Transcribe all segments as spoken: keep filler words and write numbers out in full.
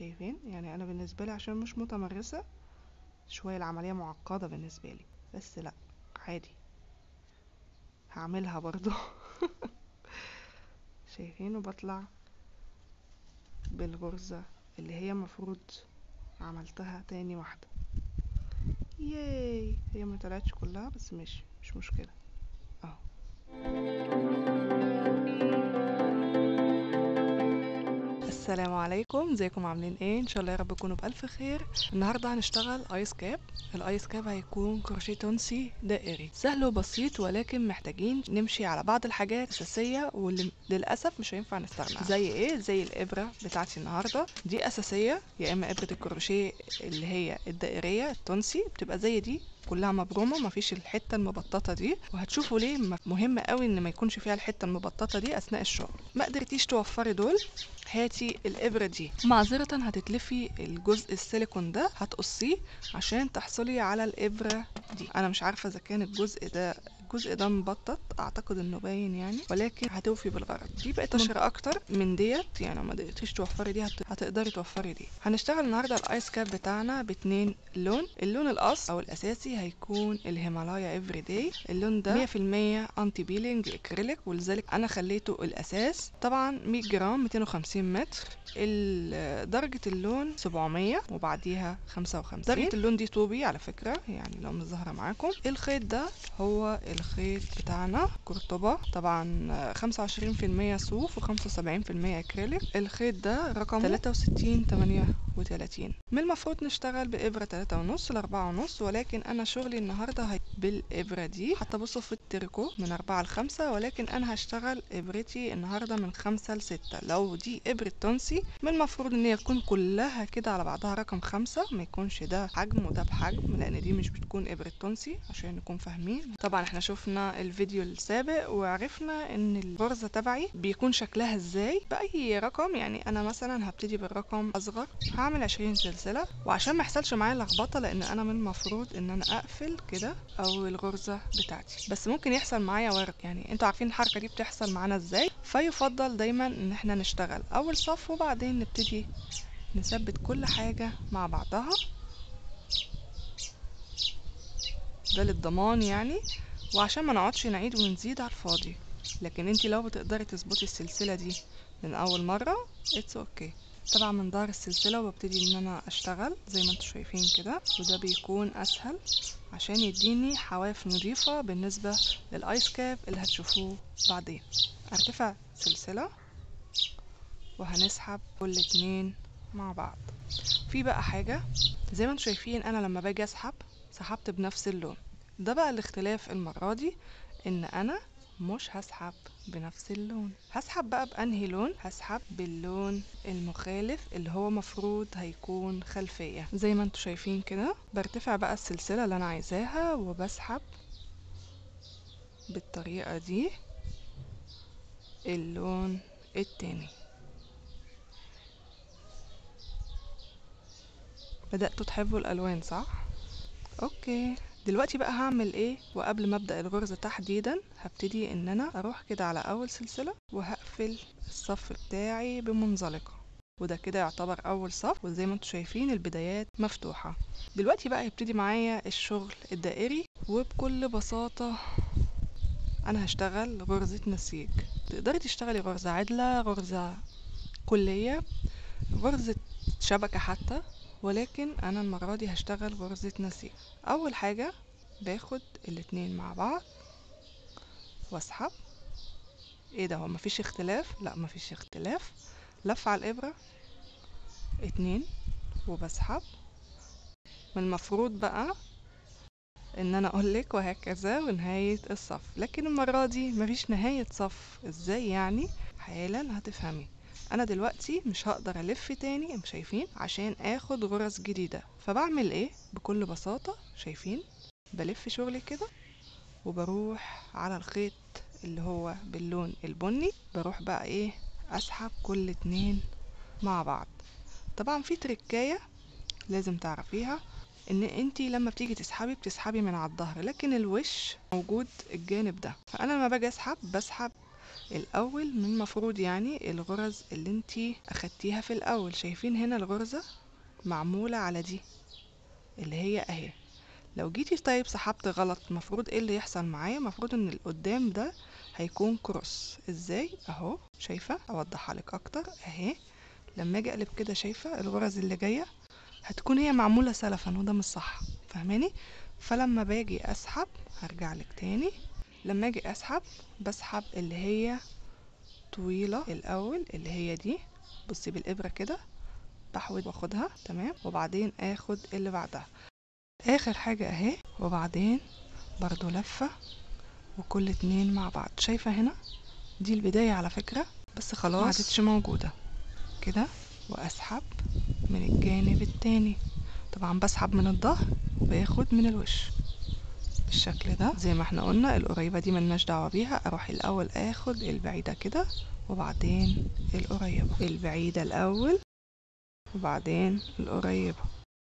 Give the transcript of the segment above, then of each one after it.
شايفين؟ يعني انا بالنسبه لي عشان مش متمرسه شويه العمليه معقده بالنسبه لي، بس لا عادي هعملها برضو. شايفين؟ وبطلع بالغرزه اللي هي مفروض عملتها تاني واحده. ياي، هي ما طلعتش كلها بس ماشي مش مشكله اهو. السلام عليكم، ازيكم عاملين ايه؟ ان شاء الله يا رب تكونوا بالف خير. النهارده هنشتغل ايس كاب. الايس كاب هيكون كروشيه تونسي دائري سهل وبسيط، ولكن محتاجين نمشي على بعض الحاجات اساسيه واللي للاسف مش هينفع نستغنى عنها. زي ايه؟ زي الابره بتاعتي النهارده دي اساسيه، يا اما ابره الكروشيه اللي هي الدائريه التونسي بتبقى زي دي كلها مبرومه، مفيش الحته المبططه دي، وهتشوفوا ليه مهم قوي ان ما يكونش فيها الحته المبططه دي اثناء الشغل. ما قدرتيش توفري دول، هاتي الابره دي، معذره هتتلفي الجزء السيليكون ده هتقصيه عشان تحصلي على الابره دي. انا مش عارفه اذا كان الجزء ده الجزء ده مبطط، اعتقد انه باين يعني، ولكن هتوفي بالغرض. دي بقت اشهر اكتر من ديت، يعني ما قدرتيش توفري دي هت... هتقدري توفري دي. هنشتغل النهارده الايس كاب بتاعنا باتنين لون. اللون الاصل او الاساسي هيكون الهيمالايا افري داي. اللون ده مية في المية انتي بيلينج اكريليك، ولذلك انا خليته الاساس. طبعا مية جرام ميتين وخمسين متر. درجة اللون سبعمية وبعديها خمسة وخمسين. درجة اللون دي طوبي على فكرة، يعني لو مش ظاهرة معاكم. الخيط ده هو الخيط بتاعنا قرطبة، طبعا خمسة وعشرين في المية صوف وخمسة وسبعين في المية اكريليك. الخيط ده رقم تلاتة وستين تمانية وتلاتين. من المفروض نشتغل بإبرة تلاتة ونص لأربعة ونص، ولكن أنا شغلي النهاردة هي بالإبرة دي. حتى بصوا في التريكو من أربعة لخمسة، ولكن أنا هشتغل إبرتي النهاردة من خمسة لستة. لو دي إبرة تونسي من المفروض إن هي تكون كلها كده على بعضها رقم خمسة، ما يكونش ده حجم وده بحجم، لأن دي مش بتكون إبرة تونسي عشان نكون فاهمين. طبعا احنا شفنا الفيديو السابق وعرفنا إن الغرزة تبعي بيكون شكلها إزاي بأي رقم. يعني أنا مثلا هبتدي بالرقم أصغر، هعمل عشرين سلسلة، وعشان ما يحصلش معايا لخبطة لأن أنا من المفروض إن أنا أقفل كده أو الغرزة بتاعتي، بس ممكن يحصل معايا ورق. يعني انتوا عارفين الحركة دي بتحصل معانا إزاي، فيفضل دايما إن احنا نشتغل أول صف وبعدين نبتدي نثبت كل حاجة مع بعضها، ده للضمان يعني، وعشان ما نقعدش نعيد ونزيد على الفاضي. لكن انتي لو بتقدري تظبطي السلسلة دي من أول مرة اتس اوكي. طبعا من ظهر السلسلة وببتدي ان انا اشتغل زي ما انتوا شايفين كده، وده بيكون اسهل عشان يديني حواف نظيفة بالنسبة للايس كاب اللي هتشوفوه بعدين. ارتفع سلسلة وهنسحب كل اتنين مع بعض. في بقى حاجة زي ما انتوا شايفين، انا لما باجي اسحب سحبت بنفس اللون. ده بقى الاختلاف المرة دي، ان انا مش هسحب بنفس اللون. هسحب بقى بانهي لون؟ هسحب باللون المخالف اللي هو مفروض هيكون خلفية. زي ما انتوا شايفين كده برتفع بقى السلسلة اللي انا عايزاها وبسحب بالطريقة دي اللون التاني. بدأتوا تحبوا الالوان صح؟ اوكي، دلوقتي بقى هعمل ايه؟ وقبل ما ابدا الغرزه تحديدا هبتدي ان انا اروح كده على اول سلسله وهقفل الصف بتاعي بمنزلقه، وده كده يعتبر اول صف، وزي ما انتم شايفين البدايات مفتوحه. دلوقتي بقى يبتدي معايا الشغل الدائري، وبكل بساطه انا هشتغل غرزه نسيج. تقدري تشتغلي غرزه عدله، غرزه كليه، غرزه شبكه حتى، ولكن انا المرة دي هشتغل غرزة نسيج. اول حاجة باخد الاتنين مع بعض واسحب. ايه ده، هو مفيش اختلاف؟ لا مفيش اختلاف. لف على الابرة اتنين وبسحب. من المفروض بقى ان انا اقولك وهكذا ونهاية الصف، لكن المرة دي مفيش نهاية صف. ازاي يعني؟ حالا هتفهمي. انا دلوقتي مش هقدر الف تاني، مش شايفين، عشان اخد غرز جديدة. فبعمل ايه؟ بكل بساطة شايفين بلف شغلي كده وبروح على الخيط اللي هو باللون البني، بروح بقى ايه اسحب كل اتنين مع بعض. طبعا في تركاية لازم تعرفيها، ان انتي لما بتيجي تسحبي بتسحبي من على الظهر، لكن الوش موجود الجانب ده. فانا لما باجي اسحب بسحب الاول من المفروض يعني الغرز اللي انتي اخدتيها في الاول، شايفين هنا الغرزة معمولة على دي اللي هي اهي. لو جيتي طيب سحبت غلط، المفروض ايه اللي يحصل معايا؟ المفروض ان القدام ده هيكون كروس. ازاي؟ اهو شايفة، اوضحها لك اكتر اهي. لما اجي اقلب كده شايفة الغرز اللي جاية هتكون هي معمولة سلفا، وده مش صح، فاهماني؟ فلما باجي اسحب، هرجع لك تاني، لما اجي اسحب بسحب اللي هي طويلة الاول اللي هي دي، بصي بالابرة كده بحود واخدها تمام، وبعدين اخد اللي بعدها اخر حاجة اهي، وبعدين برضو لفة وكل اتنين مع بعض. شايفة هنا دي البداية على فكرة، بس خلاص ما عادتش موجودة كده، واسحب من الجانب التاني. طبعا بسحب من الظهر وباخد من الوش بالشكل ده زي ما احنا قلنا. القريبة دي ملناش دعوة بيها، اروح الاول اخد البعيدة كده وبعدين القريبة، البعيدة الاول وبعدين القريبة.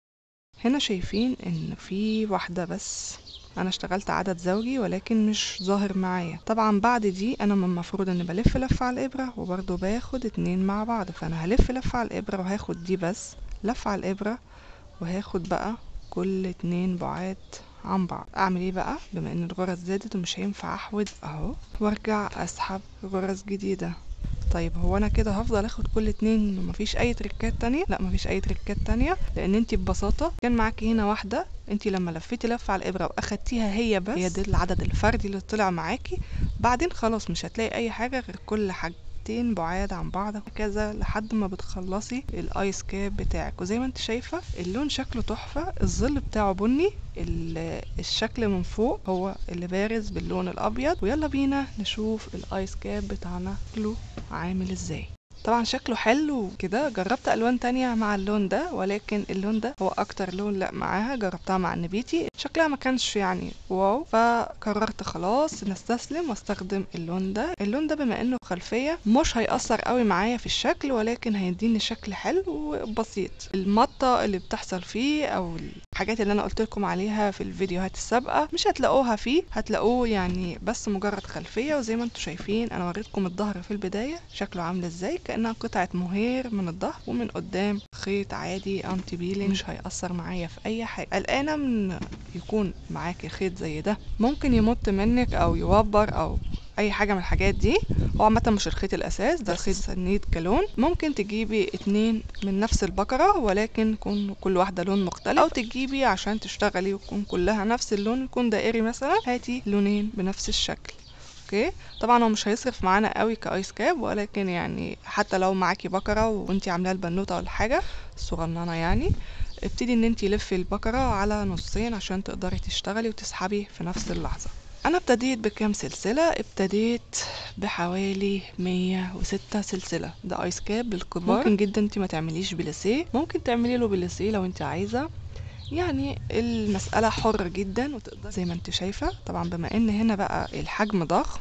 هنا شايفين ان في واحدة بس انا اشتغلت عدد زوجي ولكن مش ظاهر معايا. طبعا بعد دي انا من المفروض ان بلف لفة على الابرة وبرضو باخد اتنين مع بعض، فانا هلف لفة على الابرة وهاخد دي بس لفة على الابرة، وهاخد بقى كل اتنين بعاد عن بعض. اعمل ايه بقى بما ان الغرز زادت ومش هينفع احود اهو، وارجع اسحب غرز جديدة. طيب هو انا كده هفضل اخد كل اتنين ومفيش اي تريكات تانية؟ لا مفيش اي تريكات تانية، لان انتي ببساطة كان معاكي هنا واحدة، انتي لما لفيتي لفة على الابرة واخدتيها هي بس، هي دي العدد الفردي اللي طلع معاكي. بعدين خلاص مش هتلاقي اي حاجة غير كل حاجتين بعاد عن بعض كذا لحد ما بتخلصي الايس كاب بتاعك. وزي ما انت شايفة اللون شكله تحفة، الظل بتاعه بني، الشكل من فوق هو اللي بارز باللون الابيض. ويلا بينا نشوف الايس كاب بتاعنا شكله عامل ازاي. طبعا شكله حلو كده. جربت الوان تانية مع اللون ده، ولكن اللون ده هو اكتر لون لا معاها. جربتها مع النبيتي شكلها ما كانش يعني واو، فقررت خلاص نستسلم واستخدم اللون ده. اللون ده بما انه خلفية مش هيأثر قوي معايا في الشكل، ولكن هيديني شكل حلو وبسيط. المطة اللي بتحصل فيه او الحاجات اللي انا قلت لكم عليها في الفيديوهات السابقة مش هتلاقوها فيه، هتلاقوه يعني بس مجرد خلفية. وزي ما انتم شايفين انا وريتكم الظهر في البداية شكله عامل ازاي، كأنها قطعة مهير من الظهر، ومن قدام خيط عادي انتي بيلينج مش هيأثر معايا في اي حاجة. قلقانة من يكون معاكي خيط زي ده ممكن يمط منك او يوبر او اي حاجه من الحاجات دي. هو عامه مش الخيط الاساس ده، الخيط سنيد كلون. ممكن تجيبي اتنين من نفس البقره ولكن يكون كل واحده لون مختلف، او تجيبي عشان تشتغلي ويكون كلها نفس اللون، يكون دائري مثلا، هاتي لونين بنفس الشكل. اوكي طبعا هو مش هيصرف معانا قوي كايس كاب، ولكن يعني حتى لو معاكي بقره وانتي عاملاها البنوته ولا حاجه صغننه يعني، ابتدي ان انتي لفي البقره على نصين عشان تقدري تشتغلي وتسحبي في نفس اللحظه. انا ابتديت بكام سلسله؟ ابتديت بحوالي مية وستة سلسله. ده ايس كاب للكبار، ممكن جدا انتي ما تعمليش بليسيه، ممكن تعملي له بليسيه لو انتي عايزه، يعني المسألة حر جدا وتقدر زي ما انت شايفة. طبعا بما ان هنا بقى الحجم ضخم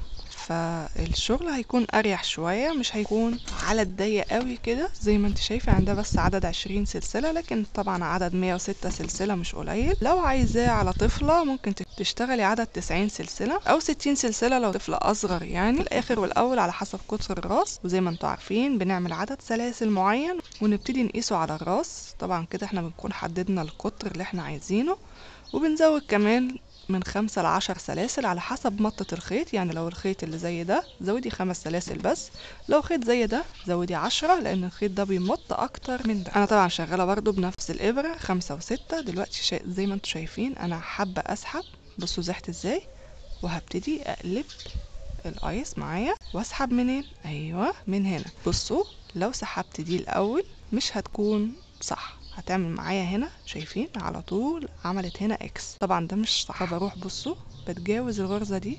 فالشغل هيكون اريح شوية، مش هيكون على الضيق قوي كده. زي ما انت شايفة عندها بس عدد عشرين سلسلة، لكن طبعا عدد مية وستة سلسلة مش قليل. لو عايزاه على طفلة ممكن تشتغلي عدد تسعين سلسلة او ستين سلسلة لو طفلة اصغر، يعني الاخر والاول على حسب قطر الراس. وزي ما انتوا عارفين بنعمل عدد سلاسل معين ونبتدي نقيسه على الراس. طبعا كده احنا بنكون حددنا القطر اللي احنا عايزينه، وبنزود كمان من خمسة لعشر سلاسل على حسب مطة الخيط. يعني لو الخيط اللي زي ده زودي خمس سلاسل بس، لو خيط زي ده زودي عشرة، لان الخيط ده بيمط اكتر من ده. انا طبعا شغالة برضو بنفس الابرة خمسة وستة دلوقتي. شا... زي ما انتوا شايفين انا حابة اسحب، بصوا زحت ازاي، وهبتدي اقلب الايس معايا واسحب منين؟ ايوه من هنا. بصوا لو سحبت دي الاول مش هتكون صح، هتعمل معايا هنا شايفين على طول عملت هنا اكس، طبعا ده مش صح. فبروح بصوا بتجاوز الغرزة دي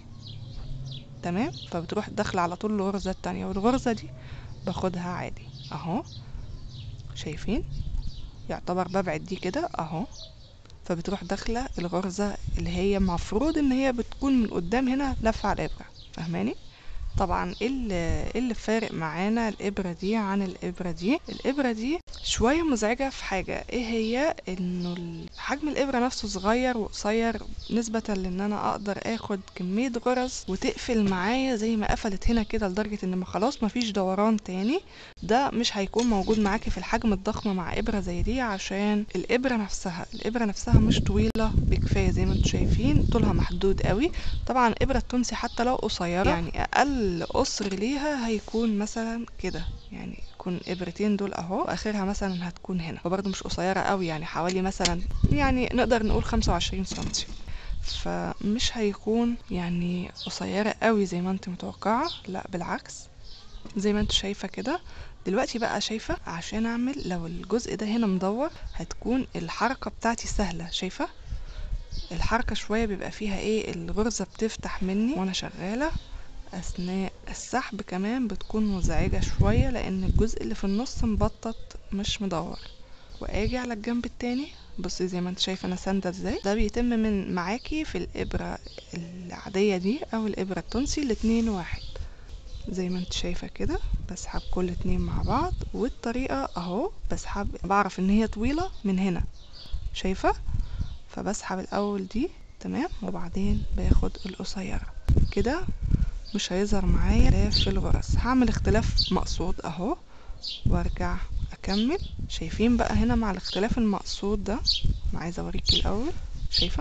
تمام، فبتروح داخلة على طول الغرزة التانية، والغرزة دي باخدها عادي اهو شايفين، يعتبر ببعد دي كده اهو، فبتروح داخلة الغرزة اللي هي المفروض ان هي بتكون من قدام هنا لفة على الابرة، فاهماني؟ طبعا ايه اللي إيه اللي فارق معانا الابره دي عن الابره دي؟ الابره دي شويه مزعجه في حاجه، ايه هي؟ انه ال- حجم الابره نفسه صغير وقصير نسبه لان انا اقدر اخد كميه غرز وتقفل معايا زي ما قفلت هنا كده، لدرجه ان ما خلاص مفيش دوران تاني. ده مش هيكون موجود معاكي في الحجم الضخم مع ابره زي دي، عشان الابره نفسها الابره نفسها مش طويله بكفايه زي ما انتم شايفين، طولها محدود قوي. طبعا الابره التونسي حتى لو قصيره، يعني اقل قصر ليها هيكون مثلا كده، يعني يكون ابرتين دول اهو، واخرها مثلا هتكون هنا، وبرده مش قصيره قوي، يعني حوالي مثلا يعني نقدر نقول خمسة وعشرين سنتي. فمش هيكون يعني قصيره قوي زي ما انت متوقعه، لا بالعكس زي ما انت شايفه كده. دلوقتي بقى شايفه عشان اعمل لو الجزء ده هنا مدور هتكون الحركه بتاعتي سهله. شايفه الحركه شويه بيبقى فيها ايه، الغرزه بتفتح مني وانا شغاله. اثناء السحب كمان بتكون مزعجه شويه لان الجزء اللي في النص مبطط مش مدور. واجي على الجنب التاني، بصي زي ما انت شايفه انا سانده ازاي. ده بيتم من معاكي في الابره العاديه دي او الابره التونسي، الاتنين واحد زي ما انت شايفه كده. بسحب كل اتنين مع بعض، والطريقه اهو بسحب، بعرف ان هي طويله من هنا شايفه، فبسحب الاول دي تمام وبعدين باخد القصيره كده. مش هيظهر معايا اختلاف في الغرز، هعمل اختلاف مقصود اهو وارجع اكمل. شايفين بقى هنا مع الاختلاف المقصود ده، انا عايزه اوريكي الاول. شايفه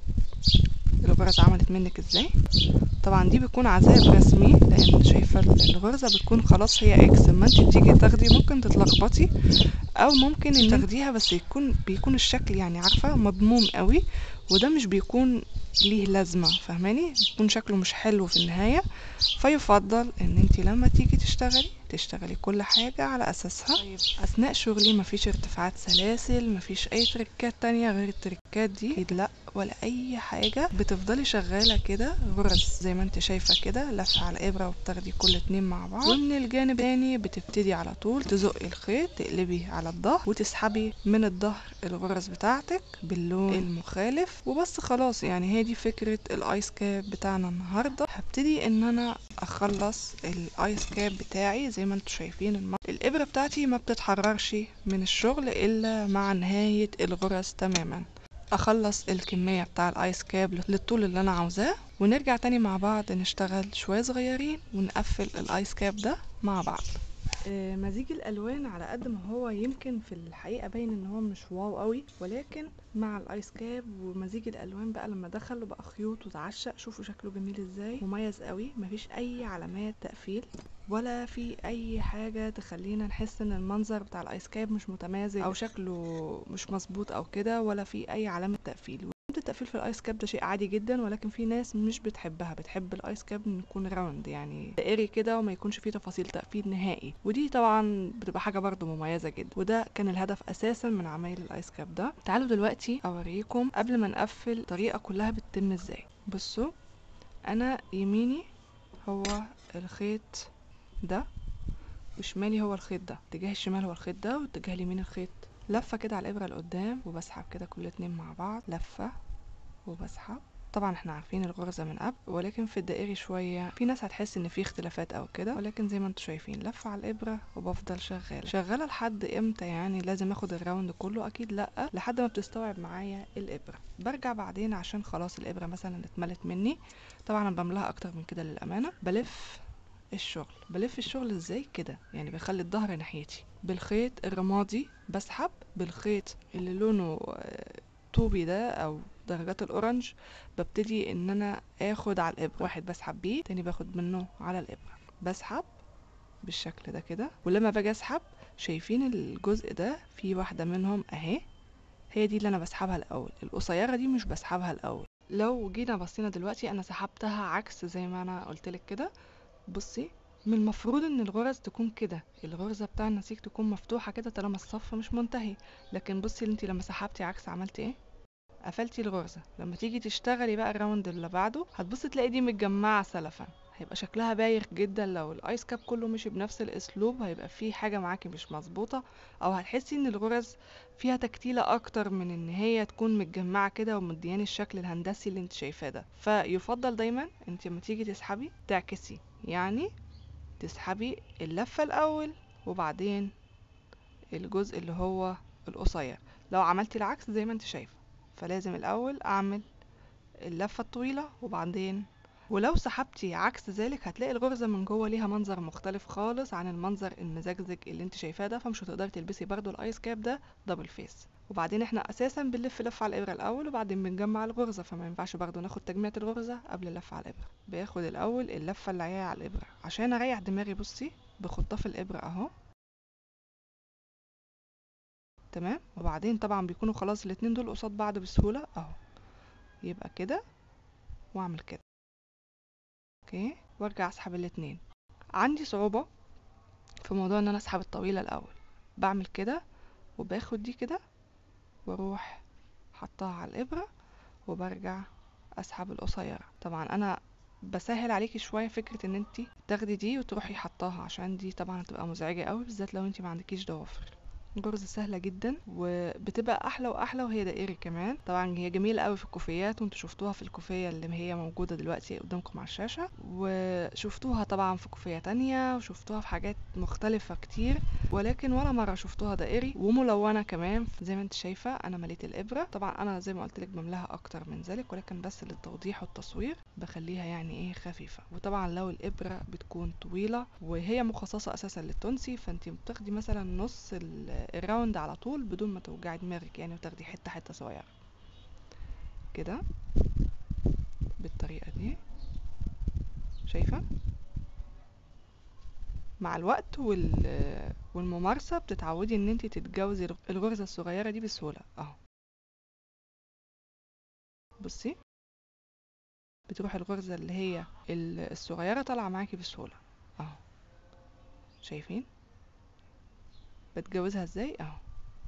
الغرز عملت منك ازاي؟ طبعا دي بيكون عذاب رسمي لان شايفه الغرزه بتكون خلاص هي اكس، اما انت تيجي تاخدي ممكن تتلخبطي، او ممكن ان تاخديها بس يكون بيكون الشكل يعني عارفه مضموم قوي، وده مش بيكون ليه لازمه، فاهماني؟ بيكون شكله مش حلو في النهايه. فيفضل ان انت لما تيجي تشتغلي تشتغلي كل حاجه على اساسها. طيب اثناء شغلي مفيش ارتفاعات سلاسل، مفيش اي تركات تانية غير التركات دي اكيد لا، ولا اي حاجه. بتفضلي شغاله كده غرز زي ما انت شايفه كده، لفه على الابره وبتاخدي كل اتنين مع بعض، ومن الجانب التاني بتبتدي على طول تزقي الخيط، تقلبي على الظهر وتسحبي من الظهر الغرز بتاعتك باللون المخالف وبس. خلاص يعني هي دي فكره الايس كاب بتاعنا النهارده. هبتدي ان انا اخلص الايس كاب بتاعي زي ما انتم شايفين. الم... الابره بتاعتي ما بتتحررش من الشغل الا مع نهايه الغرز تماما. اخلص الكميه بتاع الايس كاب للطول اللي انا عاوزاه، ونرجع تاني مع بعض نشتغل شويه صغيرين ونقفل الايس كاب ده مع بعض. آه، مزيج الالوان على قد ما هو يمكن في الحقيقه باين ان هو مش واو قوي، ولكن مع الايس كاب ومزيج الالوان بقى لما دخل وبقى خيوط وتعشق، شوفوا شكله جميل ازاي، مميز قوي، مفيش اي علامات تقفيل ولا في اي حاجه تخلينا نحس ان المنظر بتاع الايس كاب مش متمازج او شكله مش مظبوط او كده، ولا في اي علامه تقفيل. التقفيل في الايس كاب ده شيء عادي جدا، ولكن في ناس مش بتحبها، بتحب الايس كاب ان يكون راوند يعني دائري كده وما يكونش فيه تفاصيل تقفيل نهائي، ودي طبعا بتبقى حاجه برضو مميزه جدا، وده كان الهدف اساسا من عمايل الايس كاب ده. تعالوا دلوقتي اوريكم قبل ما نقفل الطريقه كلها بتتم ازاي. بصوا انا يميني هو الخيط ده، وشمالي هو الخيط ده، اتجاه الشمال هو الخيط ده واتجاه اليمين الخيط. لفه كده على الابره لقدام وبسحب كده كل اتنين مع بعض، لفه وبسحب. طبعا احنا عارفين الغرزة من قبل، ولكن في الدائري شوية في ناس هتحس ان في اختلافات او كده، ولكن زي ما انتم شايفين لفة على الابرة وبفضل شغالة شغالة لحد امتى يعني لازم اخد الراوند كله؟ اكيد لا، لحد ما بتستوعب معايا الابرة. برجع بعدين عشان خلاص الابرة مثلا اتملت مني، طبعا انا بملاها اكتر من كده للامانة. بلف الشغل بلف الشغل ازاي كده، يعني بخلي الظهر ناحيتي بالخيط الرمادي، بسحب بالخيط اللي لونه طوبي ده او درجات الاورنج، ببتدي ان انا اخد على الابره، واحد بسحب بيه، تاني باخد منه على الابره، بسحب بالشكل ده كده. ولما باجي اسحب شايفين الجزء ده في واحده منهم اهي، هي دي اللي انا بسحبها الاول، القصيره دي مش بسحبها الاول. لو جينا بصينا دلوقتي انا سحبتها عكس زي ما انا قلتلك كده. بصي من المفروض ان الغرز تكون كده، الغرزه بتاع النسيج تكون مفتوحه كده طالما الصف مش منتهي، لكن بصي انت لما سحبتي عكس عملتي ايه؟ قفلتي الغرزه. لما تيجي تشتغلي بقى الراوند اللي بعده هتبصي تلاقي دي متجمعه سلفا، هيبقى شكلها بايخ جدا. لو الايس كاب كله مشي بنفس الاسلوب هيبقى في حاجه معاكي مش مظبوطه، او هتحسي ان الغرز فيها تكتيله اكتر من ان هي تكون متجمعه كده ومدياني الشكل الهندسي اللي انت شايفاه ده. فيفضل دايما انت لما تيجي تسحبي تعكسي، يعني تسحبي اللفه الاول وبعدين الجزء اللي هو القصير. لو عملتي العكس زي ما انت شايفه، فلازم الاول اعمل اللفه الطويله وبعدين، ولو سحبتي عكس ذلك هتلاقي الغرزة من جوه ليها منظر مختلف خالص عن المنظر المزجزج اللي انت شايفاه ده، فمش هتقدري تلبسي برضو الايس كاب ده دبل فيس. وبعدين احنا اساسا بنلف لفة على الابرة الاول وبعدين بنجمع الغرزة، فما ينفعش برضو ناخد تجميعة الغرزة قبل اللفة على الابرة. باخد الاول اللفة اللي جاية على الابرة عشان اريح دماغي. بصي بخطها في الابرة اهو، تمام. وبعدين طبعا بيكونوا خلاص الاتنين دول قصاد بعض بسهولة اهو، يبقى كده واعمل كده، اوكي، وارجع اسحب الاتنين. عندي صعوبة في موضوع ان انا اسحب الطويلة الاول، بعمل كده وباخد دي كده واروح حطها على الابرة وبرجع اسحب القصيرة. طبعا انا بسهل عليكي شوية فكرة ان انتي تاخدي دي وتروحي حطاها، عشان دي طبعا هتبقى مزعجة قوي بالذات لو انتي ما عندكيش ضوافر. غرزة سهلة جدا وبتبقى احلى واحلى وهي دائري كمان. طبعا هي جميلة قوي في الكوفيات، وانتوا شفتوها في الكوفية اللي هي موجودة دلوقتي قدامكم على الشاشة، وشفتوها طبعا في كوفية تانية، وشفتوها في حاجات مختلفة كتير، ولكن ولا مرة شفتوها دائري وملونة كمان. زي ما انت شايفة انا مليت الابرة، طبعا انا زي ما قلت لك بملاها اكتر من ذلك، ولكن بس للتوضيح والتصوير بخليها يعني ايه خفيفة. وطبعا لو الابرة بتكون طويلة وهي مخصصة اساسا للتونسي، فانت بتاخدي مثلا نص الراوند على طول بدون ما توجعي دماغك يعني، وتاخدي حته حته صغيره كده بالطريقه دي. شايفه مع الوقت وال والممارسه بتتعودي ان انت تتجاوزي الغرزه الصغيره دي بسهوله اهو. بصي بتروح الغرزه اللي هي الصغيره طالعه معاكي بسهوله اهو، شايفين بتجاوزها ازاي اهو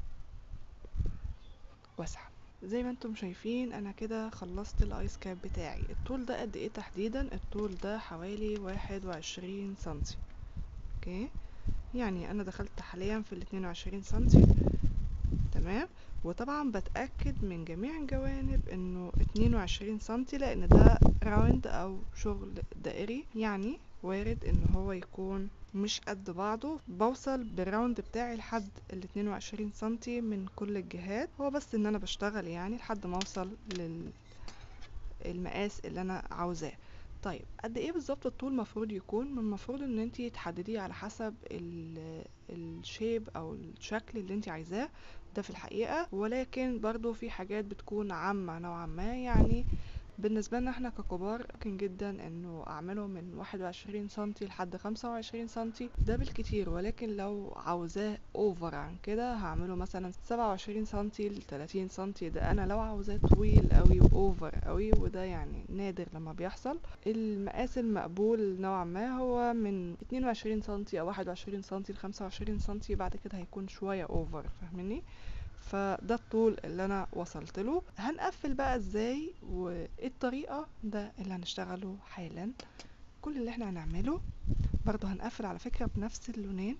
واسحب. زي ما انتم شايفين انا كده خلصت الايس كاب بتاعي. الطول ده قد ايه تحديدا؟ الطول ده حوالي واحد وعشرين سنتي، اوكي، يعني انا دخلت حاليا في الاتنين وعشرين سنتي، تمام. وطبعا بتأكد من جميع الجوانب انه اتنين وعشرين سنتي، لان ده راوند او شغل دائري، يعني وارد ان هو يكون مش قد بعضه. بوصل بالراوند بتاعي لحد ال اتنين وعشرين سنتي من كل الجهات، هو بس ان انا بشتغل يعني لحد ما اوصل للمقاس اللي انا عاوزاه. طيب قد ايه بالظبط الطول مفروض يكون؟ من المفروض ان انتي تحدديه على حسب الشيب او الشكل اللي انتي عايزاه ده في الحقيقة، ولكن برضو في حاجات بتكون عامة نوعا ما. يعني بالنسبة لنا احنا ككبار ممكن جدا انه اعمله من واحد وعشرين سنتي لحد خمسة وعشرين سنتي ده بالكتير، ولكن لو عاوزاه اوفر عن كده هعمله مثلا سبعة وعشرين سنتي ل تلاتين سنتي. ده انا لو عاوزاه طويل قوي واوفر قوي، وده يعني نادر لما بيحصل. المقاس المقبول نوعا ما هو من اتنين وعشرين سنتي او واحد وعشرين سنتي ل خمسة وعشرين سنتي، بعد كده هيكون شوية اوفر، فاهمني؟ فده الطول اللي انا وصلت له. هنقفل بقى ازاي وايه الطريقة ده اللي هنشتغله حالا. كل اللي احنا هنعمله برضو هنقفل على فكرة بنفس اللونين.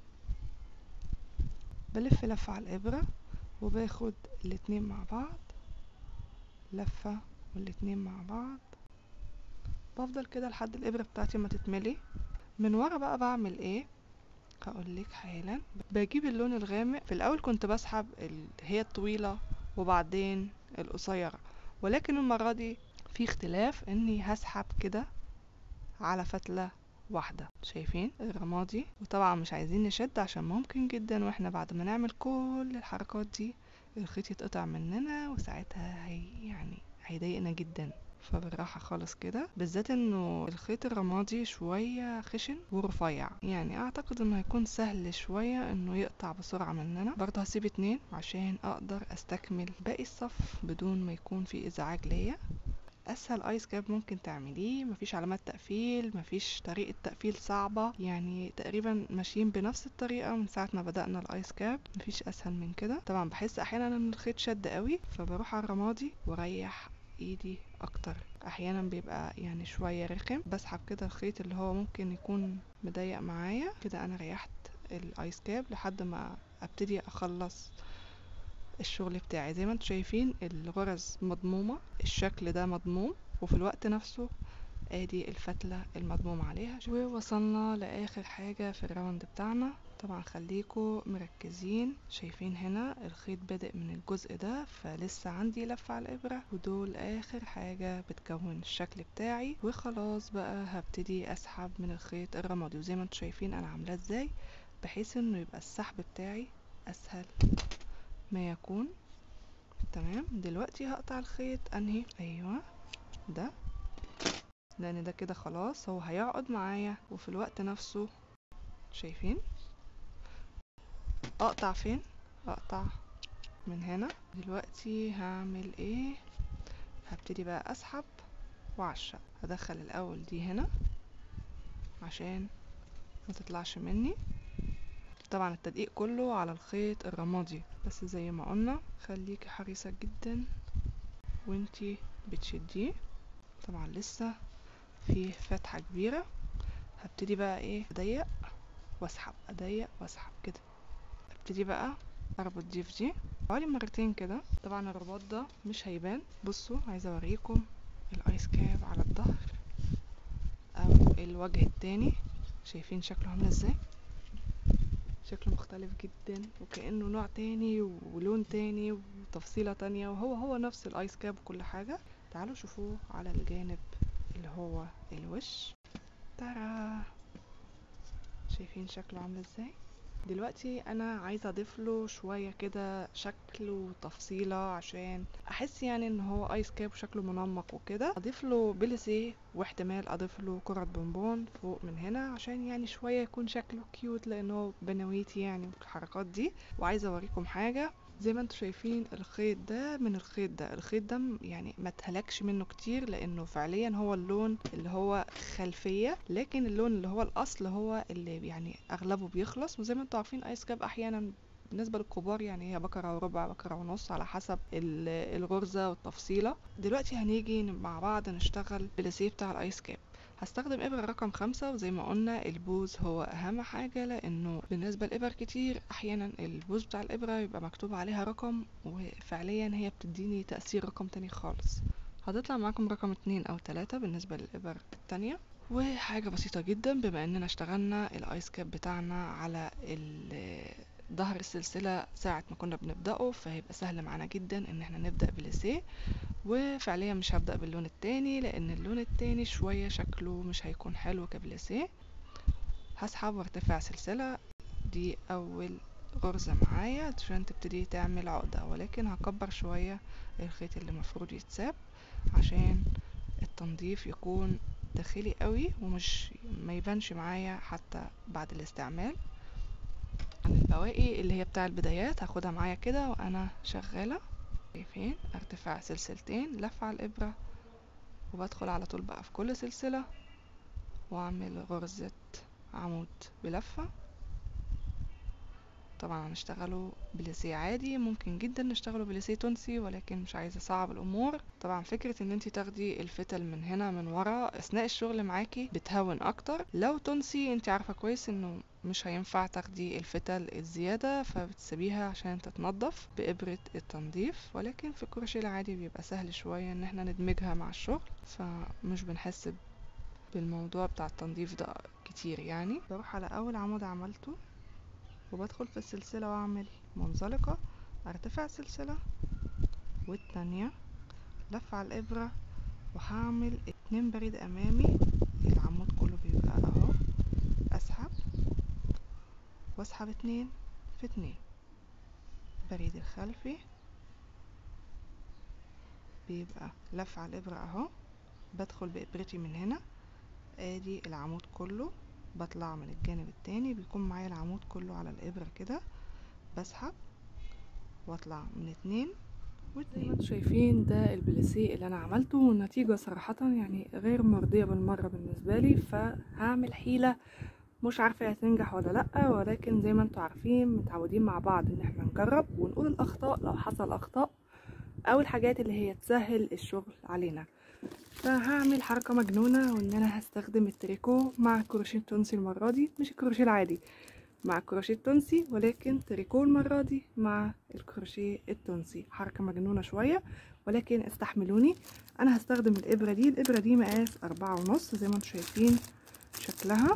بلف لفة على الابرة وباخد الاتنين مع بعض، لفة والاتنين مع بعض، بفضل كده لحد الابرة بتاعتي ما تتملي. من ورا بقى بعمل ايه؟ هقولك حالا. بجيب اللون الغامق. في الاول كنت بسحب ال... هي الطويلة وبعدين القصيرة، ولكن المرة دي في اختلاف اني هسحب كده على فتلة واحدة. شايفين الرمادي؟ وطبعا مش عايزين نشد عشان ممكن جدا واحنا بعد ما نعمل كل الحركات دي الخيط يتقطع مننا، وساعتها هي يعني هيضايقنا جدا. فبالراحة خالص كده، بالذات انه الخيط الرمادي شوية خشن ورفيع، يعني اعتقد انه هيكون سهل شوية انه يقطع بسرعة مننا. برضه هسيب اتنين عشان اقدر استكمل باقي الصف بدون ما يكون في ازعاج ليا. اسهل ايس كاب ممكن تعمليه، مفيش علامات تقفيل، مفيش طريقة تقفيل صعبة، يعني تقريبا ماشيين بنفس الطريقة من ساعة ما بدأنا الايس كاب، مفيش اسهل من كده. طبعا بحس احيانا ان الخيط شد قوي فبروح على الرمادي واريح ايدي اكتر. احيانا بيبقى يعني شويه رخم، بسحب كده الخيط اللي هو ممكن يكون مضيق معايا كده. انا ريحت الايس كاب لحد ما ابتدي اخلص الشغل بتاعي. زي ما انتم شايفين الغرز مضمومه، الشكل ده مضموم، وفي الوقت نفسه ادي الفتله المضموم عليها. ووصلنا لاخر حاجه في الراوند بتاعنا. طبعا خليكم مركزين، شايفين هنا الخيط بادئ من الجزء ده، فلسه عندي لفة على الابرة، ودول اخر حاجة بتكون الشكل بتاعي. وخلاص بقى هبتدي اسحب من الخيط الرمادي، وزي ما انتم شايفين انا عاملاه ازاي بحيث انه يبقى السحب بتاعي اسهل ما يكون. تمام. دلوقتي هقطع الخيط انهي، ايوه ده، لان ده كده خلاص هو هيقعد معايا. وفي الوقت نفسه شايفين اقطع فين، اقطع من هنا. دلوقتي هعمل ايه، هبتدي بقى اسحب وعشق. هدخل الاول دي هنا عشان ما تطلعش مني. طبعا التدقيق كله على الخيط الرمادي، بس زي ما قلنا خليكي حريصة جدا وانتي بتشديه. طبعا لسه في فتحة كبيرة. هبتدي بقى ايه، اضيق واسحب، اضيق واسحب كده. ابتدي بقى اربط دي في دي حوالي مرتين كده. طبعا الرباط ده مش هيبان. بصوا عايزه اوريكم الايس كاب على الظهر او الوجه التاني، شايفين شكله عامل ازاي؟ شكله مختلف جدا وكأنه نوع تاني ولون تاني وتفصيلة تانية، وهو هو نفس الايس كاب وكل حاجة. تعالوا شوفوه على الجانب اللي هو الوش. ترى شايفين شكله عامل ازاي؟ دلوقتي انا عايزه اضيف له شويه كده شكل وتفصيله عشان احس يعني ان هو ايس كاب وشكله منمق وكده. اضيف له بليسيه، واحتمال اضيف له كره بونبون فوق من هنا عشان يعني شويه يكون شكله كيوت، لانه بنويتي يعني الحركات دي. وعايزه اوريكم حاجه. زي ما انتم شايفين الخيط ده من الخيط ده، الخيط ده يعني ما اتهلكش منه كتير لانه فعليا هو اللون اللي هو خلفيه، لكن اللون اللي هو الاصل هو اللي يعني اغلبه بيخلص. وزي ما انتم عارفين ايس كاب احيانا بالنسبه للكبار يعني هي بكره وربع، بكره ونص، على حسب الغرزه والتفصيله. دلوقتي هنيجي مع بعض نشتغل بالليسيه بتاع الايس كاب. هستخدم ابرة رقم خمسة، وزي ما قلنا البوز هو اهم حاجة، لانه بالنسبة لابر كتير احيانا البوز بتاع الابرة يبقى مكتوب عليها رقم وفعليا هي بتديني تأثير رقم تاني خالص. هتطلع معاكم رقم اتنين او تلاتة بالنسبة للابر التانية. وحاجة بسيطة جدا، بما اننا اشتغلنا الايس كاب بتاعنا على ظهر السلسلة ساعة ما كنا بنبدأه، فهيبقى سهل معانا جدا ان احنا نبدأ بليسيه. وفعليا مش هبدأ باللون التاني لان اللون التاني شوية شكله مش هيكون حلو كبليسيه. هسحب وارتفع سلسلة، دي اول غرزة معايا عشان تبتدي تعمل عقدة، ولكن هكبر شوية الخيط اللي مفروض يتساب عشان التنظيف يكون داخلي قوي ومش ما يبانش معايا حتى بعد الاستعمال. عن البواقي اللي هي بتاع البدايات هاخدها معايا كده وانا شغالة. شايفين ارتفاع سلسلتين، لف على الابرة، وبدخل على طول بقى في كل سلسلة واعمل غرزة عمود بلفة. طبعا هنشتغله بليسيه عادي، ممكن جدا نشتغله بليسيه تونسي، ولكن مش عايزه اصعب الامور. طبعا فكره ان انت تاخدي الفتل من هنا من ورا اثناء الشغل معاكي بتهون اكتر. لو تونسي انت عارفه كويس انه مش هينفع تاخدي الفتل الزياده، فبتسيبيها عشان تتنضف بابره التنظيف. ولكن في الكروشيه العادي بيبقى سهل شويه ان احنا ندمجها مع الشغل، فمش بنحس بالموضوع بتاع التنظيف ده كتير. يعني بروح على اول عمود عملته وبدخل في السلسلة واعمل منزلقة، ارتفع سلسلة والتانية لف على الابرة، وهعمل اتنين بريد امامي. العمود كله بيبقى اهو، اسحب واسحب اتنين في اتنين. بريد الخلفي بيبقى لف على الابرة اهو، بدخل بابرتي من هنا، ادي العمود كله، بطلع من الجانب التاني بيكون معايا العمود كله على الابرة كده، بسحب واطلع من اتنين واتنين. زي ما انتم شايفين ده البليسيه اللي انا عملته، والنتيجة صراحة يعني غير مرضية بالمرة بالنسبة لي. فهعمل حيلة مش عارفة هتنجح ولا لأ، ولكن زي ما انتم عارفين متعودين مع بعض ان احنا نجرب ونقول الاخطاء لو حصل اخطاء او الحاجات اللي هي تسهل الشغل علينا. فهعمل حركة مجنونة، وان انا هستخدم التريكو مع الكروشيه التونسي المرة دي، مش الكروشيه العادي مع الكروشيه التونسي، ولكن تريكو المرة دي مع الكروشيه التونسي. حركة مجنونة شوية ولكن استحملوني. انا هستخدم الابرة دي، الابرة دي مقاس اربعة ونص زي ما انتم شايفين شكلها،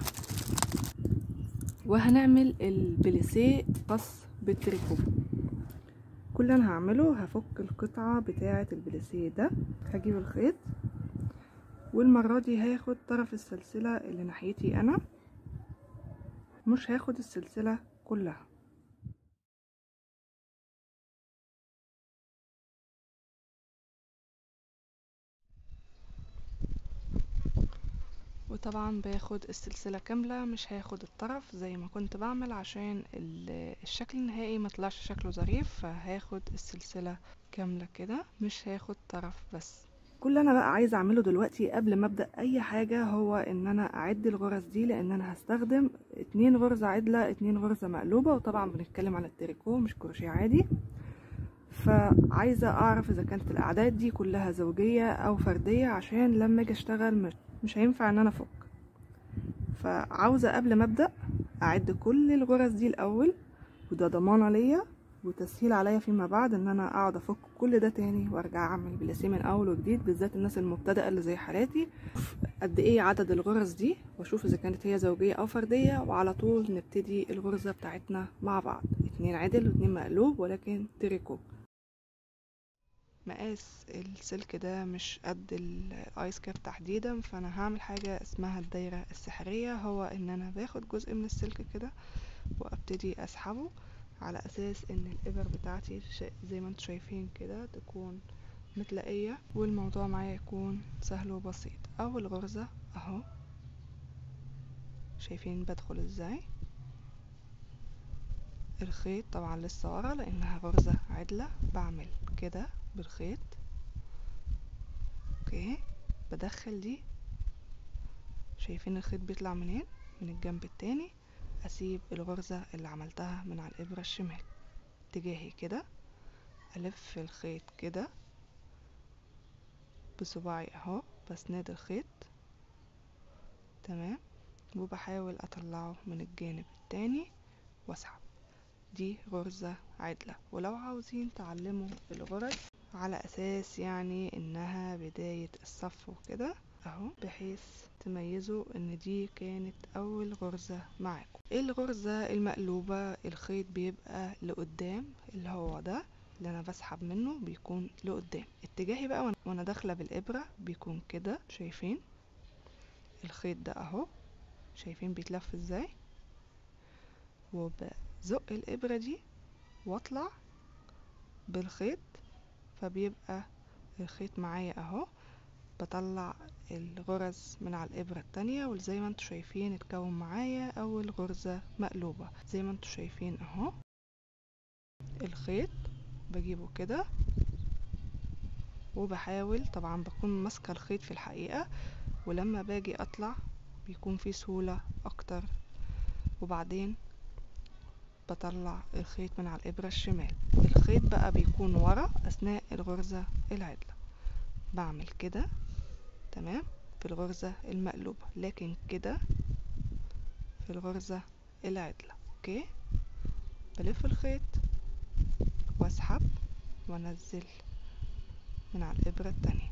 وهنعمل البليسيه قص بالتريكو. كل اللي انا هعمله هفك القطعة بتاعة البليسيه ده، هجيب الخيط والمرة دي هاخد طرف السلسلة اللي ناحيتي انا، مش هاخد السلسلة كلها. وطبعا باخد السلسلة كاملة، مش هاخد الطرف زي ما كنت بعمل عشان الشكل النهائي ما طلعش شكله ظريف، فهاخد السلسلة كاملة كده، مش هاخد طرف بس. كل اللي انا بقى عايزه اعمله دلوقتي قبل ما ابدا اي حاجه هو ان انا اعد الغرز دي، لان انا هستخدم اتنين غرزه عدله اتنين غرزه مقلوبه، وطبعا بنتكلم عن التريكو مش كروشيه عادي. فعايزه اعرف اذا كانت الاعداد دي كلها زوجيه او فرديه، عشان لما اجي اشتغل مش, مش هينفع ان انا افك. فعاوزه قبل ما ابدا اعد كل الغرز دي الاول، وده ضمانه ليا وتسهيل عليا فيما بعد ان انا اقعد افك كل ده تاني وارجع اعمل بليسيه من اول وجديد، بالذات الناس المبتدئه اللي زي حالاتي. قد ايه عدد الغرز دي واشوف اذا كانت هي زوجيه او فرديه، وعلى طول نبتدي الغرزه بتاعتنا مع بعض. اتنين عدل واتنين مقلوب ولكن تريكو. مقاس السلك ده مش قد الايس كاب تحديدا، فانا هعمل حاجه اسمها الدايره السحريه، هو ان انا باخد جزء من السلك كده وابتدي اسحبه على اساس ان الابر بتاعتي زي ما انتم شايفين كده تكون متلاقيه، والموضوع معايا يكون سهل وبسيط. اول غرزه اهو، شايفين بدخل ازاي؟ الخيط طبعا لسه ورا لانها غرزه عدله، بعمل كده بالخيط اوكي، بدخل دي، شايفين الخيط بيطلع منين؟ من الجنب التاني. اسيب الغرزه اللي عملتها من على الابره الشمال اتجاهي كده، الف الخيط كده بصباعي اهو، بسند الخيط تمام، وبحاول اطلعه من الجانب التاني واسحب. دي غرزة عدلة. ولو عاوزين تعلموا الغرز على اساس يعني انها بداية الصف وكده اهو، بحيث تميزوا ان دي كانت اول غرزة معاكم. الغرزة المقلوبة الخيط بيبقى لقدام، اللي هو ده اللي انا بسحب منه بيكون لقدام. اتجاهي بقى وانا داخله بالابره بيكون كده، شايفين الخيط ده اهو، شايفين بيتلف ازاي، وبزق الابره دي واطلع بالخيط، فبيبقى الخيط معايا اهو. بطلع الغرز من على الابره التانية، وزي ما انتوا شايفين اتكون معايا اول غرزه مقلوبه زي ما انتوا شايفين اهو. الخيط بجيبه كده وبحاول، طبعا بكون ماسكه الخيط في الحقيقه، ولما باجي اطلع بيكون في سهوله اكتر. وبعدين بطلع الخيط من على الابره الشمال، الخيط بقى بيكون ورا اثناء الغرزه العدله. بعمل كده تمام في الغرزه المقلوبه، لكن كده في الغرزه العدله اوكي. بلف الخيط واسحب وانزل من على الابره التانية،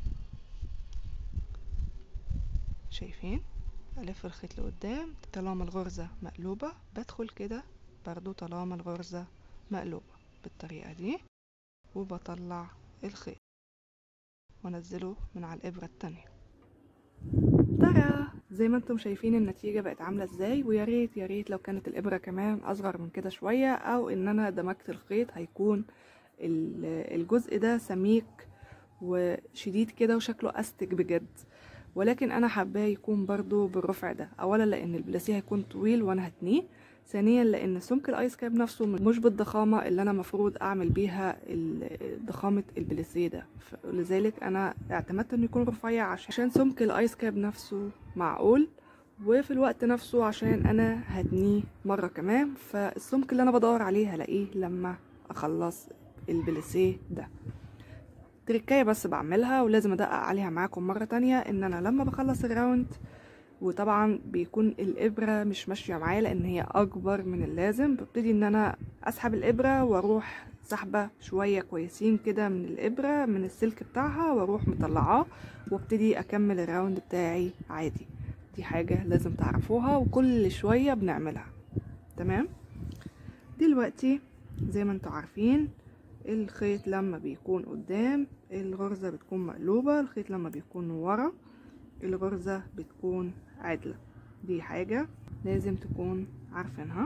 شايفين الف الخيط لقدام طالما الغرزة مقلوبة، بدخل كده برضو طالما الغرزة مقلوبة بالطريقة دي، وبطلع الخيط وانزله من على الابرة التانية. ترى زي ما انتم شايفين النتيجة بقت عاملة ازاي. ويا ريت يا ريت لو كانت الابرة كمان اصغر من كده شوية، او ان انا دمجت الخيط، هيكون الجزء ده سميك وشديد كده وشكله استك بجد. ولكن انا حباه يكون برضو بالرفع ده، اولا لان البلاسيه هيكون طويل وانا هتنيه، ثانيا لان سمك الايس كاب نفسه مش بالضخامه اللي انا مفروض اعمل بيها ضخامه البلاسيه ده، لذلك انا اعتمدت انه يكون رفيع عشان سمك الايس كاب نفسه معقول، وفي الوقت نفسه عشان انا هتنيه مره كمان، فالسمك اللي انا بدور عليه هلاقيه لما اخلص البلاسيه ده. تركايه بس بعملها ولازم ادقق عليها معاكم مرة تانية، ان انا لما بخلص الراوند وطبعا بيكون الابرة مش ماشية معايا لان هي اكبر من اللازم، ببتدي ان انا اسحب الابرة واروح سحبة شوية كويسين كده من الابرة من السلك بتاعها واروح مطلعاه وابتدي اكمل الراوند بتاعي عادي. دي حاجة لازم تعرفوها وكل شوية بنعملها. تمام. دلوقتي زي ما انتوا عارفين الخيط لما بيكون قدام الغرزة بتكون مقلوبة، الخيط لما بيكون ورا الغرزة بتكون عدلة. دي حاجة لازم تكون عارفينها.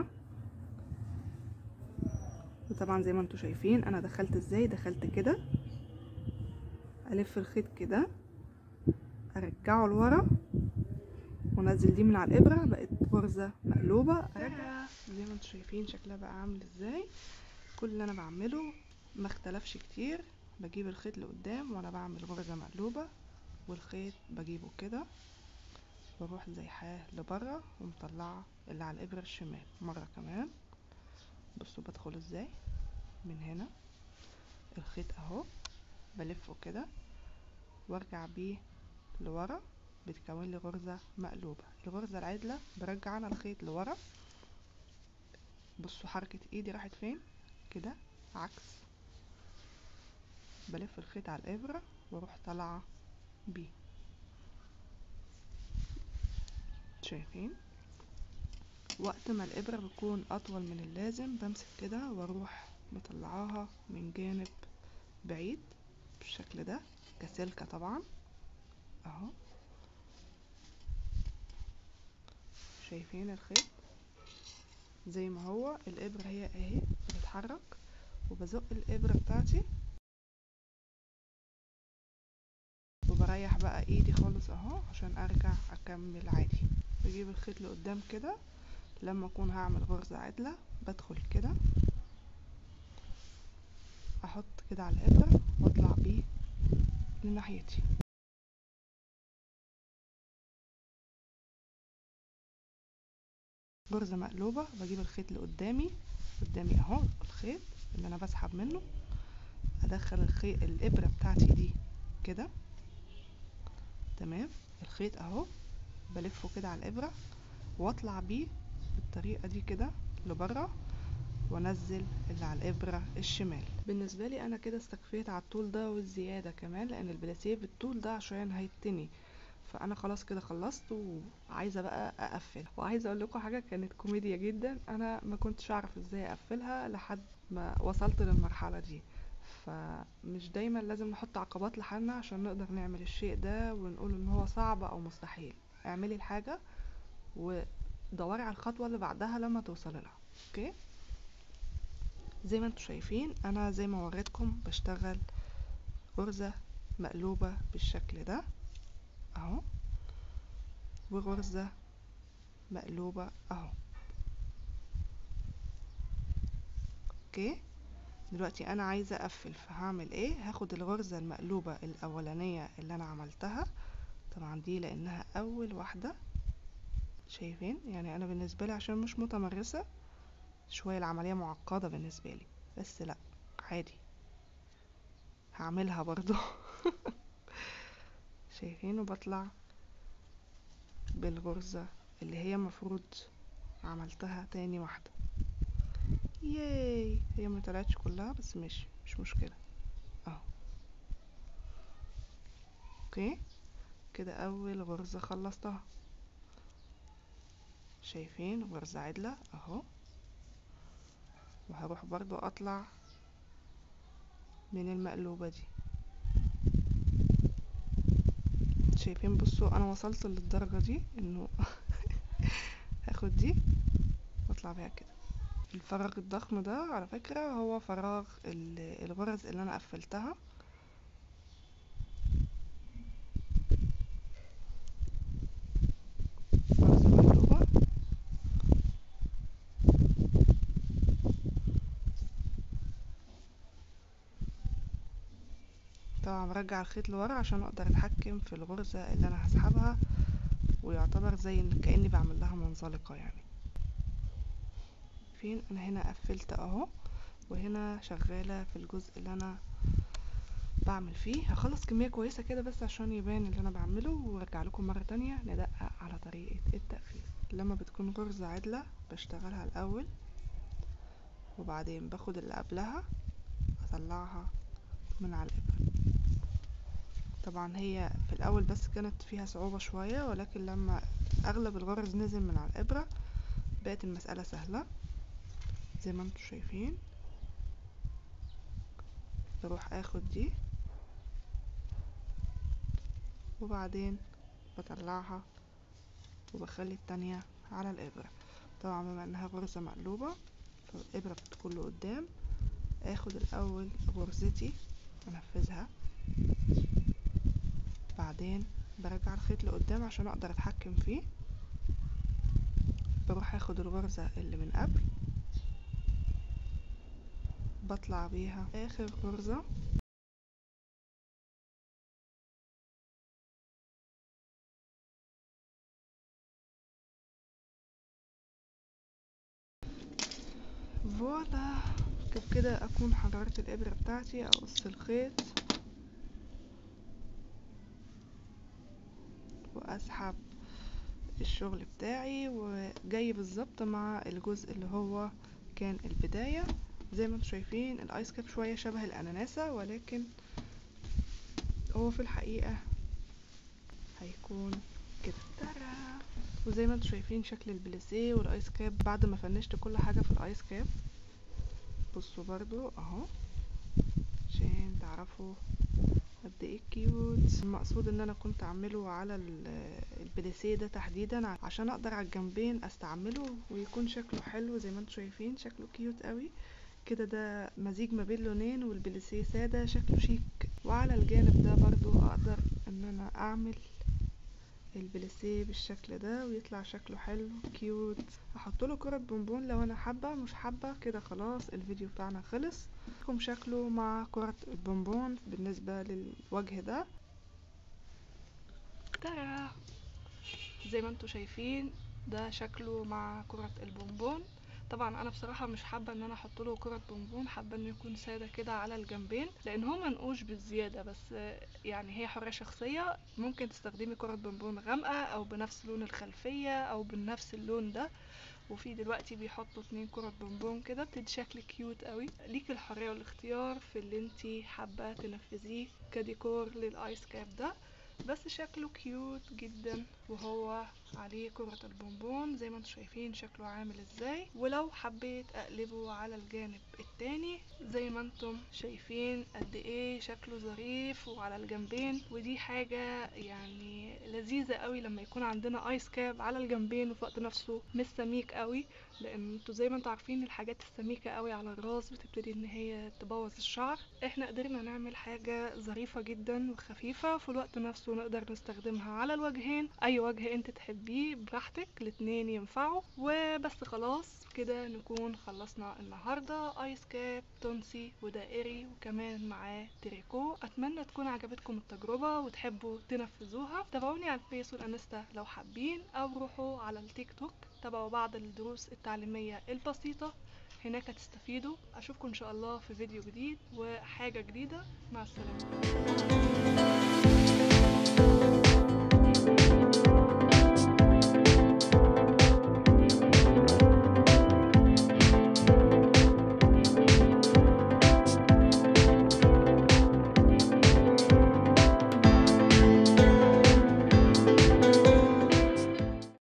وطبعا زي ما انتوا شايفين انا دخلت ازاي، دخلت كده الف الخيط كده ارجعه لورا ونزل دي من على الابرة، بقت غرزة مقلوبة. ارجع زي ما انتوا شايفين شكلها بقى عامل ازاي. كل اللي انا بعمله ما اختلفش كتير، بجيب الخيط لقدام وانا بعمل غرزة مقلوبة والخيط بجيبه كده واروح زيحاه لبره ومطلعه اللي على الابرة الشمال مرة كمان. بصوا بدخل ازاي من هنا الخيط اهو بلفه كده وارجع بيه لورا، بتكون لي غرزة مقلوبة. الغرزة العدلة برجع انا الخيط لورا. بصوا حركة ايدي راحت فين كده عكس، بلف الخيط على الابرة واروح طالعة بيه. شايفين وقت ما الابرة بتكون اطول من اللازم بمسك كده واروح مطلعاها من جانب بعيد بالشكل ده كسلكة طبعا اهو. شايفين الخيط زي ما هو، الابرة هي اهي بتتحرك وبزق الابرة بتاعتي وبريح بقى ايدي خالص اهو عشان ارجع اكمل عادي. بجيب الخيط لقدام كده لما اكون هعمل غرزة عدلة بدخل كده احط كده على الابرة واطلع بيه لناحيتي. غرزة مقلوبة بجيب الخيط لقدامي قدامي اهو الخيط اللي انا بسحب منه، ادخل الخيط الابرة بتاعتي دي كده تمام. الخيط اهو بلفه كده على الابرة واطلع بيه بالطريقة دي كده لبره وانزل اللي على الابرة الشمال. بالنسبة لي انا كده استكفيت على الطول ده والزيادة كمان، لان البلاسيه بالطول ده عشان هيتني، فانا خلاص كده خلصت وعايزه بقى اقفل. وعايزه اقول لكم حاجه كانت كوميديا جدا، انا ما كنتش اعرف ازاي اقفلها لحد ما وصلت للمرحله دي. فمش دايما لازم نحط عقبات لحالنا عشان نقدر نعمل الشيء ده ونقول ان هو صعب او مستحيل. اعملي الحاجه ودوري على الخطوه اللي بعدها لما توصلي لها. اوكي زي ما انتوا شايفين انا زي ما وريتكم بشتغل غرزه مقلوبه بالشكل ده اهو وغرزة مقلوبة اهو. اوكي دلوقتي انا عايزة اقفل، فهعمل ايه؟ هاخد الغرزة المقلوبة الاولانية اللي انا عملتها طبعا دي لانها اول واحدة. شايفين يعني انا بالنسبة لي عشان مش متمرسة شوية العملية معقدة بالنسبة لي، بس لا عادي هعملها برضو. شايفين وبطلع بالغرزة اللي هي مفروض عملتها تاني واحدة. ياي هي ما طلعتش كلها بس ماشي مش مشكلة اهو. اوكي كده اول غرزة خلصتها. شايفين غرزة عدلة اهو، وهروح برضو اطلع من المقلوبة دي. شايفين بصوا انا وصلت للدرجة دي انه هاخد دي واطلع بيها كده. الفراغ الضخم ده على فكرة هو فراغ الغرز اللي انا قفلتها. غرزة مقلوبة طبعا برجع الخيط لورا عشان اقدر اتحكم في الغرزة اللي انا هسحبها، ويعتبر زي كأني بعمل لها منزلقة يعني. فين انا هنا قفلت اهو، وهنا شغالة في الجزء اللي انا بعمل فيه. هخلص كمية كويسة كده بس عشان يبان اللي انا بعمله، وارجع لكم مرة تانية ندقق على طريقة التقفيل. لما بتكون غرزة عدلة بشتغلها الاول، وبعدين باخد اللي قبلها اطلعها من على الابرة. طبعا هي في الاول بس كانت فيها صعوبة شوية، ولكن لما اغلب الغرز نزل من على الابرة بقت المسألة سهلة زي ما انتم شايفين. بروح اخد دي وبعدين بطلعها وبخلي التانية على الابرة. طبعا بما انها غرزة مقلوبة فالابرة بتكون لقدام، اخد الاول غرزتي انفذها، بعدين برجع الخيط لقدام عشان اقدر اتحكم فيه. بروح اخد الغرزة اللي من قبل بطلع بيها اخر غرزة، فوالا كده اكون حررت الابرة بتاعتي. اقص الخيط واسحب الشغل بتاعي، وجاي بالظبط مع الجزء اللي هو كان البداية. زي ما انتم شايفين الايس كاب شوية شبه الاناناسة، ولكن هو في الحقيقة هيكون كده. ترى وزي ما انتم شايفين شكل البليسيه والايس كاب بعد ما فنشت كل حاجة في الايس كاب. بصوا برضو اهو عشان تعرفوا قد ايه كيوت. المقصود ان انا كنت اعمله على البليسيه ده تحديدا عشان اقدر على الجنبين استعمله ويكون شكله حلو. زي ما انتم شايفين شكله كيوت قوي كده. ده مزيج ما بين لونين والبليسيه ساده، شكله شيك. وعلى الجانب ده برضو اقدر ان انا اعمل البليسيه بالشكل ده ويطلع شكله حلو كيوت. هحط له كرة بونبون لو انا حابه، مش حابه كده خلاص الفيديو بتاعنا خلص. لكم شكله مع كرة البونبون بالنسبه للوجه ده. ترى زي ما انتم شايفين ده شكله مع كرة البونبون. طبعا انا بصراحه مش حابه ان انا احط له كره بونبون، حابه انه يكون ساده كده على الجنبين لان هو منقوش بالزياده. بس يعني هي حريه شخصيه، ممكن تستخدمي كره بونبون غامقه او بنفس لون الخلفيه او بنفس اللون ده. وفي دلوقتي بيحطوا اتنين كرة بونبون كده بتدي شكل كيوت قوي. ليك الحريه والاختيار في اللي انتي حابه تنفذيه كديكور للايس كاب ده، بس شكله كيوت جدا وهو عليه كرة البونبون. زي ما انتم شايفين شكله عامل ازاي. ولو حبيت اقلبه على الجانب التاني زي ما انتم شايفين قد ايه شكله ظريف وعلى الجنبين. ودي حاجة يعني لذيذة قوي لما يكون عندنا ايس كاب على الجنبين وفي وقت نفسه مش سميك قوي، لان انتوا زي ما انتوا عارفين الحاجات السميكة قوي على الراس بتبتدي ان هي تبوظ الشعر. احنا قدرنا نعمل حاجة ظريفة جدا وخفيفة في الوقت نفسه نقدر نستخدمها على الوجهين. اي وجه انت تحبيه براحتك، الاتنين ينفعوا. وبس خلاص كده نكون خلصنا النهاردة ايس كاب تونسي ودائري وكمان معاه تريكو. اتمنى تكون عجبتكم التجربة وتحبوا تنفذوها. تابعوني على الفيس والانستا لو حابين، او روحوا على التيك توك تابعوا بعض الدروس التعليمية البسيطة، هناك هتستفيدوا. اشوفكم ان شاء الله في فيديو جديد وحاجة جديدة. مع السلامة.